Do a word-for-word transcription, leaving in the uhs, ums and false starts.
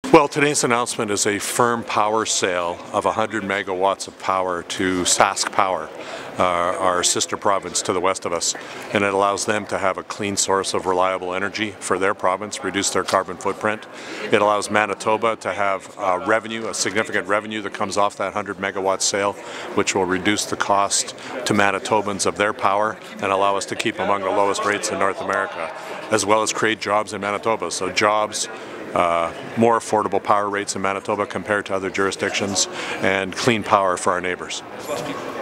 Well, today's announcement is a firm power sale of one hundred megawatts of power to SaskPower, uh, our sister province to the west of us, and it allows them to have a clean source of reliable energy for their province, reduce their carbon footprint. It allows Manitoba to have uh, revenue, a significant revenue that comes off that one hundred megawatt sale, which will reduce the cost to Manitobans of their power and allow us to keep among the lowest rates in North America, as well as create jobs in Manitoba. So jobs, Uh, more affordable power rates in Manitoba compared to other jurisdictions, and clean power for our neighbours.